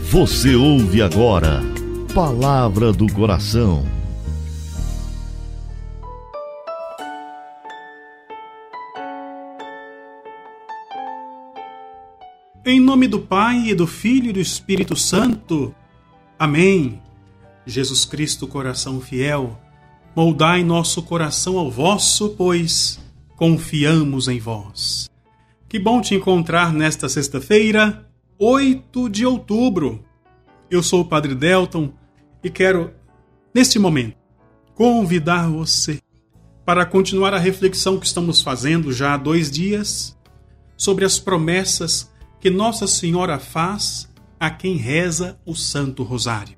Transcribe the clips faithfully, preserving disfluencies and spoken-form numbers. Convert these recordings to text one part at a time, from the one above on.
Você ouve agora Palavra do Coração. Em nome do Pai, e do Filho e do Espírito Santo. Amém. Jesus Cristo, coração fiel, moldai nosso coração ao vosso, pois confiamos em vós. Que bom te encontrar nesta sexta-feira, oito de outubro. Eu sou o Padre Delton e quero, neste momento, convidar você para continuar a reflexão que estamos fazendo já há dois dias sobre as promessas que Nossa Senhora faz a quem reza o Santo Rosário.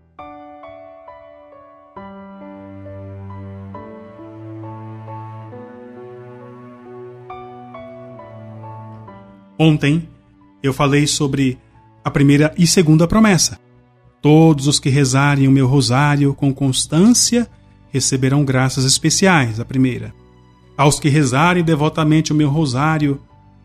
Ontem eu falei sobre a primeira e segunda promessa. Todos os que rezarem o meu rosário com constância receberão graças especiais, a primeira. Aos que rezarem devotamente o meu rosário,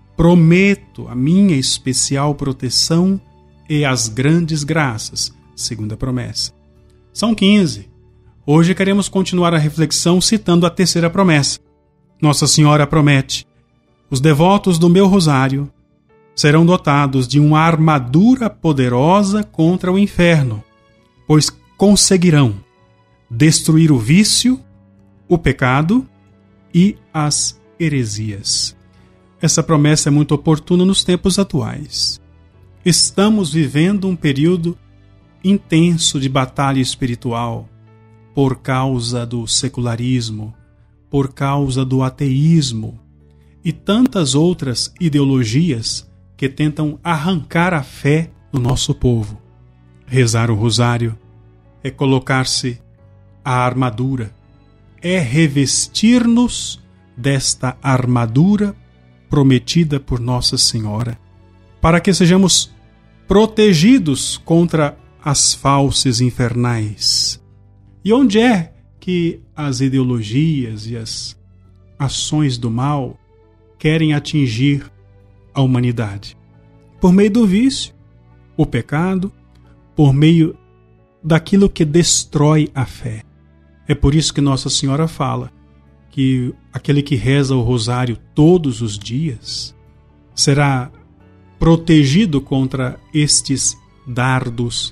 prometo a minha especial proteção e as grandes graças, segunda promessa. São quinze. Hoje queremos continuar a reflexão citando a terceira promessa. Nossa Senhora promete: os devotos do meu rosário serão dotados de uma armadura poderosa contra o inferno, pois conseguirão destruir o vício, o pecado e as heresias. Essa promessa é muito oportuna nos tempos atuais. Estamos vivendo um período intenso de batalha espiritual por causa do secularismo, por causa do ateísmo e tantas outras ideologias que tentam arrancar a fé do nosso povo. Rezar o rosário é colocar-se a armadura, é revestir-nos desta armadura prometida por Nossa Senhora, para que sejamos protegidos contra as falses infernais. E onde é que as ideologias e as ações do mal querem atingir a humanidade? Por meio do vício, o pecado, por meio daquilo que destrói a fé. É por isso que Nossa Senhora fala que aquele que reza o rosário todos os dias será protegido contra estes dardos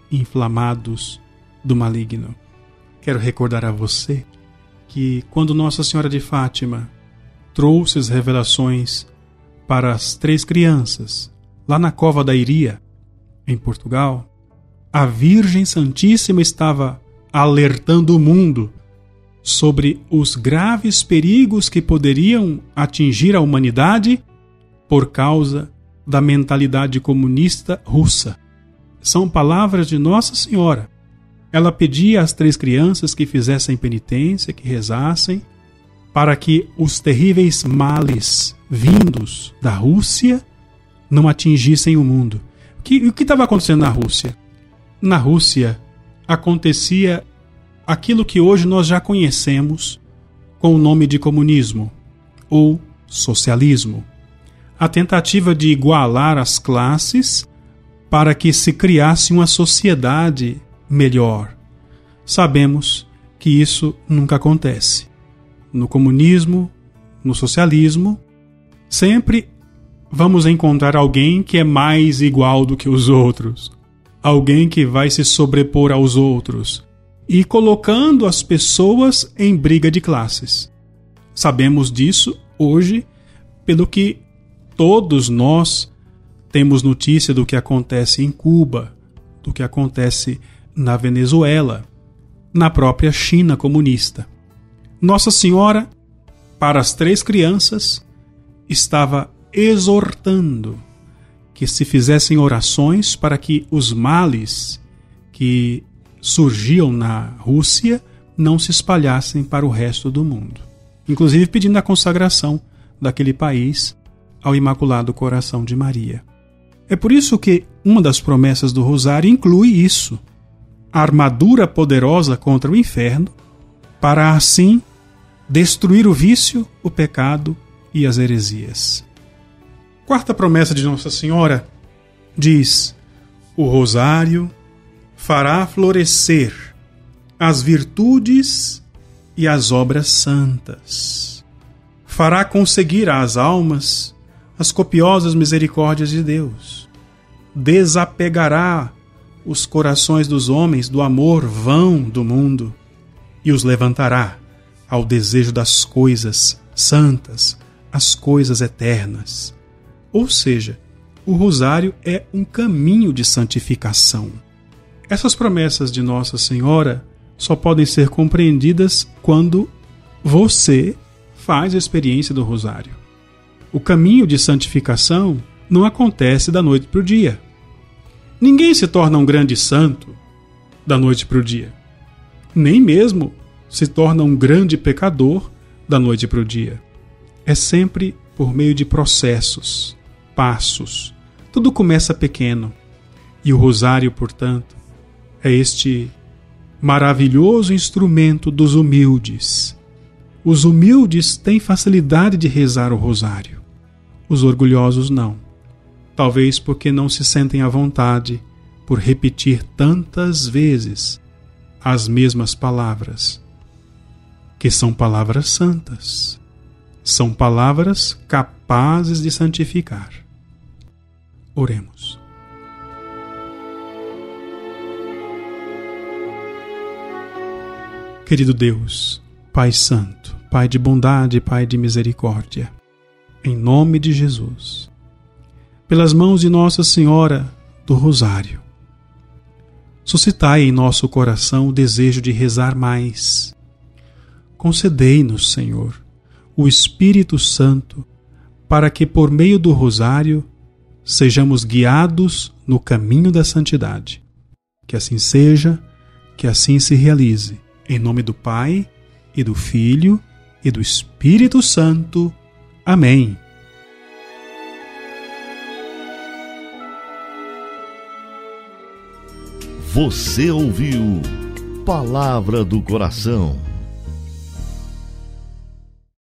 inflamados do maligno. Quero recordar a você que quando Nossa Senhora de Fátima trouxe as revelações para as três crianças, lá na Cova da Iria, em Portugal, a Virgem Santíssima estava alertando o mundo sobre os graves perigos que poderiam atingir a humanidade por causa da mentalidade comunista russa. São palavras de Nossa Senhora. Ela pedia às três crianças que fizessem penitência, que rezassem, para que os terríveis males vindos da Rússia não atingissem o mundo. O que o que estava acontecendo na Rússia? Na Rússia acontecia aquilo que hoje nós já conhecemos com o nome de comunismo ou socialismo. A tentativa de igualar as classes para que se criasse uma sociedade melhor. Sabemos que isso nunca acontece. No comunismo, no socialismo, sempre vamos encontrar alguém que é mais igual do que os outros. Alguém que vai se sobrepor aos outros e colocando as pessoas em briga de classes. Sabemos disso hoje pelo que todos nós temos notícia do que acontece em Cuba, do que acontece na Venezuela, na própria China comunista. Nossa Senhora, para as três crianças, estava exortando que se fizessem orações para que os males que surgiam na Rússia não se espalhassem para o resto do mundo. Inclusive pedindo a consagração daquele país ao Imaculado Coração de Maria. É por isso que uma das promessas do Rosário inclui isso: a armadura poderosa contra o inferno, para assim destruir o vício, o pecado e as heresias. Quarta promessa de Nossa Senhora diz: O rosário fará florescer as virtudes e as obras santas. Fará conseguir às almas as copiosas misericórdias de Deus. Desapegará os corações dos homens do amor vão do mundo e os levantará ao desejo das coisas santas, as coisas eternas. Ou seja, o rosário é um caminho de santificação. Essas promessas de Nossa Senhora só podem ser compreendidas quando você faz a experiência do rosário. O caminho de santificação não acontece da noite para o dia. Ninguém se torna um grande santo da noite para o dia. Nem mesmo se torna um grande pecador da noite para o dia. É sempre por meio de processos, passos. Tudo começa pequeno. E o rosário, portanto, é este maravilhoso instrumento dos humildes. Os humildes têm facilidade de rezar o rosário. Os orgulhosos não. Talvez porque não se sentem à vontade por repetir tantas vezes as mesmas palavras, que são palavras santas. São palavras capazes de santificar. Oremos. Querido Deus, Pai Santo, Pai de bondade, Pai de misericórdia, em nome de Jesus, pelas mãos de Nossa Senhora do Rosário, suscitai em nosso coração o desejo de rezar mais. Concedei-nos, Senhor, o Espírito Santo, para que por meio do rosário sejamos guiados no caminho da santidade. Que assim seja, que assim se realize. Em nome do Pai, e do Filho, e do Espírito Santo. Amém. Você ouviu Palavra do Coração.